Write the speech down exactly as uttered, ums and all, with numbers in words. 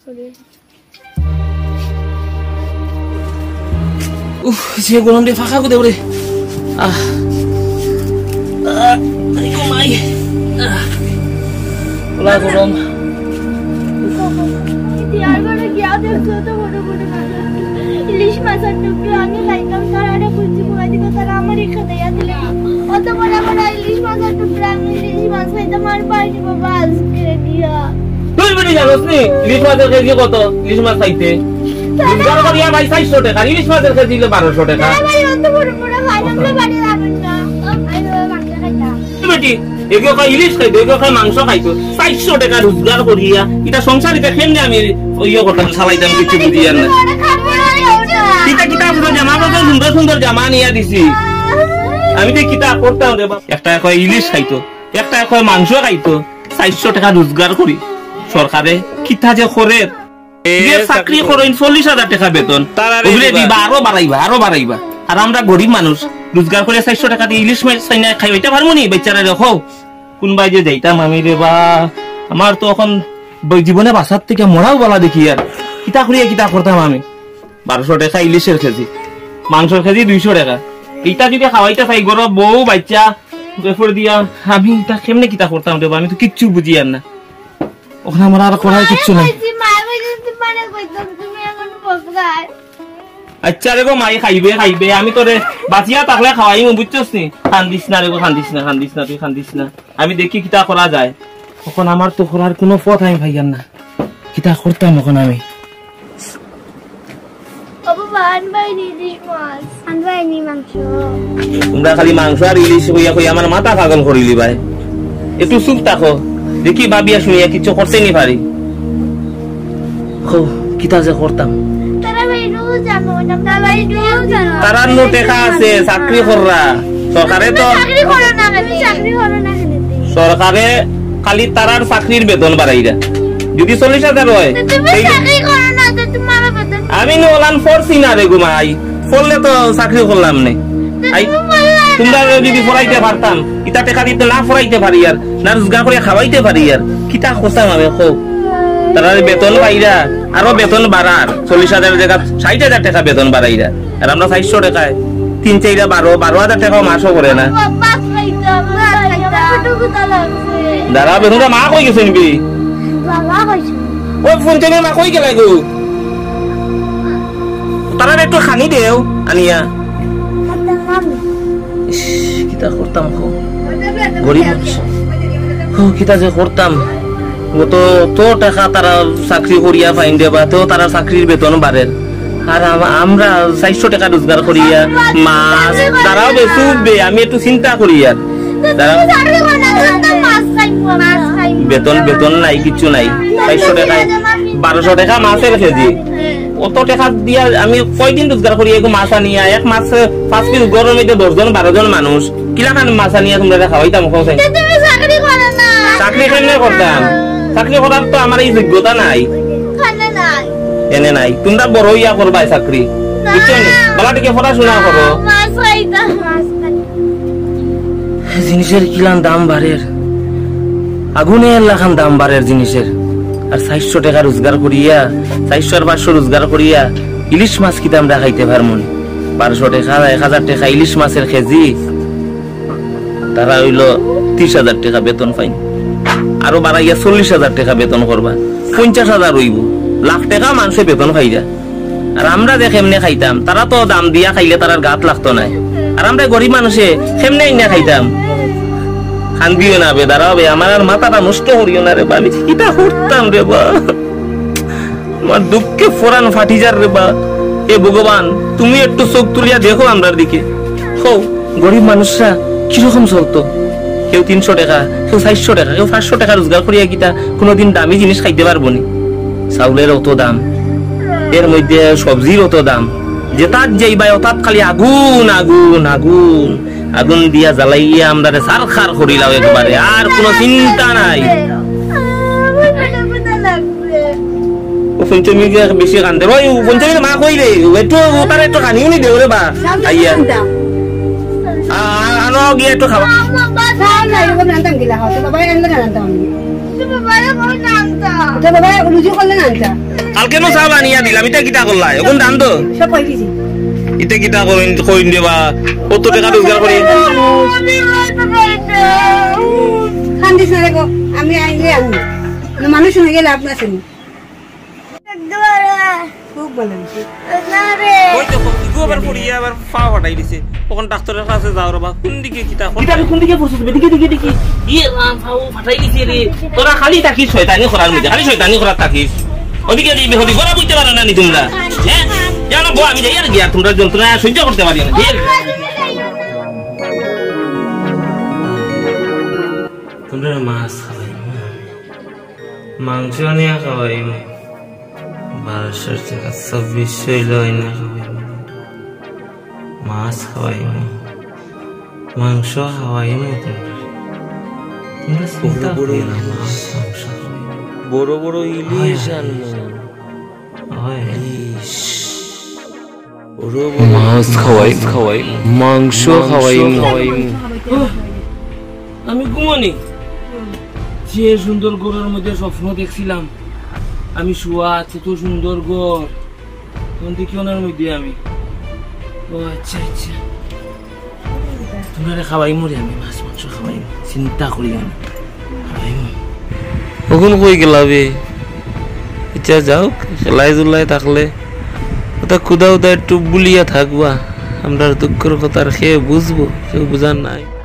উফ যে গরম রে ফাঁকা করে ওরে আহ আই কমাই আহ ওলা গরম यार बड़ा क्या देखो तो बड़े बड़े इलिश माछर टुकड़ा আমি লাইলাম তারারে খুঁজি মুগাদি তো তারা আমারই খাইয়া দিলে অত বড় বড় ইলিশ মাছের টুকরা আমি ইলিশ মাছ খাইতে মার পাইনি বাবা আজকে দিয়া তুই বলি জানোস নি ইলিশ মাছের কেজি কত ইলিশ মাছ খাইতে দুর্গার করিয়া ভাই চারশো টাকা ইলিশ মাছের কেজি দিলে বারোশো টাকা ভাই অত বড় বড় ভাই আমরা বাড়ি যাবেন না আই মাংস খাইতা বেটি এগো কই ইলিশ খাইতো এগো কই মাংস খাইতো চারশো টাকা রোজগার করিয়া এটা সংসারিতে কেমনে আমি ওইও কথা চালাইতাম কিছু বুঝিয়ার না কিতা কিতা পুরো জামা কাপড় সুন্দর সুন্দর জামা নিয়া দিছি আমি তো কিতা করতাম রে বাপ একটা কই ইলিশ খাইতো একটা কই মাংস খাইতো চারশো টাকা রোজগার করি সরকারে কিতা যে করে যে চাকরি করেন চল্লিশ হাজার টাকা বেতন ওগুলো দিবা আরো বাড়াইবা আরো বাড়াইবা আর আমরা গরিব মানুষ রোজগার করে চারশো টাকা দিয়ে ইলিশ মাছ চাই না খাই ওইটা পারবো নি বেচারা রেখো কোনবাই যে যাইতাম আমি রে বা আমার তো এখন জীবনে বাসার থেকে মরাও বলা দেখি আর কিতা করিয়া কিতা করতাম আমি বারোশো টাকা ইলিশের কেজি মাংসের কেজি দুইশো টাকা এইটা যদি খাওয়াইতে চাই গরব বউ বাচ্চা বেফর দিয়া আমি এটা কেমনে কিতা করতাম রে আমি তো কিচ্ছু বুঝি আর না ওখানে আমার আর করার কিচ্ছু নাই আচ্ছা রে গো মাই খাইবে খাইবে আমি তোরে বাঁচিয়া থাকলে খাওয়াই বুঝছস নি খান্দিস না রে গো খান্দিস না খান্দিস না তুই খান্দিস না আমি দেখি কিতা করা যায় তখন আমার তো করার কোনো পথ আমি ভাইয়ার না কিতা করতাম এখন আমি তোমরা খালি মাংস আর ইলিশ হইয়া কই আমার মাথা পাগল করিলি ভাই একটু চুপ থাকো দেখি ভাবিয়া শুনিয়া কিছু করতে নি পারি কিতা যে করতাম তারা নো টেকা আছে চাকরি কররা সরকারে তো সরকারে খালি তারার চাকরির বেতন বাড়াইরা যদি চল্লিশ হাজার হয় আমি নোলান ফোরছি না রে গুমাই ফললে তো চাকরি করলাম নে তোমরা যদি ফরাইতে পারতাম ইটা টেকা দিতে না ফরাইতে পারি আর না রোজগার করে খাওয়াইতে পারি আর কিতা করতাম আমি খুব তারা বেতন পাইরা আরো বেতন বাড়ার চল্লিশ হাজার জায়গা ষাট হাজার টাকা বেতন বাড়াইরা আর আমরা চারশো টাকায় তিন চাইরা বারো বারো হাজার টাকাও মাসও করে না দাঁড়া বেতনটা মা কই গেছে নিবি ওই ফোন থেকে মা কই গেলাই গো তারা একটু খানি দেও আনিয়া কিতা করতাম গরিব কিতা যে করতাম তো তো টাকা তারা চাকরি করিয়া ফাইন দেবা তো তারা চাকরির বেতন বাড়ে আর আমরা চারশো টাকা রোজগার করিয়া মাছ তারাও বেচুবে আমি একটু চিন্তা করি আর বেতন বেতন নাই কিছু নাই চারশো টাকায় বারোশো টাকা মাছের কেজি অত টাকা দিয়া আমি কয়দিন রোজগার করি এগো মাছ আনিয়া এক মাছ পাঁচ পিস গরম মধ্যে দশজন বারো জন মানুষ কিলা খান মাছ আনিয়া তোমরা খাওয়াইতাম চাকরি কেমনে করতাম চাকরি করার তো আমার এই যোগ্যতা নাই এনে নাই তোমরা বড় ইয়া করবা চাকরি বলা থেকে পড়াশোনা করো জিনিসের কিলান দাম বাড়ের আগুনের লাখান দাম বাড়ের জিনিসের আর চারশো টাকা রোজগার করিয়া চারশো আর পাঁচশো রোজগার করিয়া ইলিশ মাছ কিতা আমরা খাইতে পারবো বারোশো টাকা এক হাজার টাকা ইলিশ মাছের কেজি তারা হইল ত্রিশ হাজার টাকা বেতন পাইন আরো বাড়াইয়া চল্লিশ হাজার টাকা বেতন করবা পঞ্চাশ হাজার রইব লাখ টাকা মানুষে বেতন খাইরা আর আমরা যে কেমনে খাইতাম তারা তো দাম দিয়া খাইলে তার গাত লাগতো নাই আর আমরা গরিব মানুষে কেমনে না খাইতাম খান্দিও না বে দাঁড়াও বে আমার আর মাথাটা নষ্ট করিও না রে বা আমি কিটা করতাম রে বা আমার দুঃখে ফোরান ফাটি যার রে বা এ ভগবান তুমি একটু চোখ তুলিয়া দেখো আমরার দিকে হো গরিব মানুষরা কিরকম চলতো কেউ তিনশো টাকা কেউ চারশো টাকা কেউ পাঁচশো টাকা রোজগার করিয়া কিটা কোনোদিন দামি জিনিস খাইতে পারবো নি চাউলের অত দাম এর মধ্যে সবজির অত দাম যেটাত যাইবাই অতাত খালি আগুন আগুন আগুন আগুন দিয়া জ্বালাইয়া আমরা সার খার করিলাম একবারে আর কোনো চিন্তা নাই পঞ্চমী বেশি কান্দে ওই পঞ্চমী মা কই রে একটু তার একটু কানিও নি দেও রে বা আইয়া আনো গিয়ে একটু খাওয়া তো বাবারে কোন নামতা তো বাবা রুজু করলে না আনতা কালকে নো চা বানিয়া দিলাম এটা কিটা করলাই এখন দাম তো সব কই দিছি এটা কিটা করেন কইন দেবা কত টাকা রোজগার করি খান দিছ না রেগো আমি আইলে আনি না মানুষ হয়ে গেলে আপনার শুনি খুব বলেন না রে কই তো ইগো আবার পড়িয়া আবার পা ফাটাই দিছে তখন ডাক্তারের কাছে যাও রবা কোন দিকে কিটা কিটা কোন দিকে পড়ছিস দিকে দিকে দিকে ইয়ে রাম পাও ফাটাই দিছে রে তোরা খালি তাকিস শয়তানি করার মধ্যে খালি শয়তানি করার তাকিস ওদিকে দিবে হদি বড় বুঝতে পারো না নি তোমরা হ্যাঁ জানো বউ আমি যাই আর গিয়া তোমরা যন্ত্রণা সহ্য করতে পারি না তোমরা মাছ খাওয়াই মাংস নিয়ে খাওয়াই বারোশো টাকা চব্বিশশো এলো না খাওয়াই মাছ খাওয়াই মাংস খাওয়াই তোমরা তোমরা চিন্তা করো না মাছ মাংস বড় বড় ইলিশ মাছ খাওয়াই খাওয়াই মাংস খাওয়াই খাওয়াই আমি ঘুমানি যে সুন্দর ঘরের মধ্যে স্বপ্ন দেখছিলাম আমি শুয়া আছে তো সুন্দর ঘর তখন দেখি ওনার মধ্যে আমি ও আচ্ছা আচ্ছা তোমরা খাওয়াই মরি আমি মাছ মাংস খাওয়াই চিন্তা করি না খাওয়াই কখন কই গেলাবে ইচ্ছা যাও খেলাই জুলাই থাকলে ওটা খুদা উদা একটু বুলিয়া থাকবা আমরা দুঃখের কথা খেয়ে বুঝবো কেউ বুঝার নাই।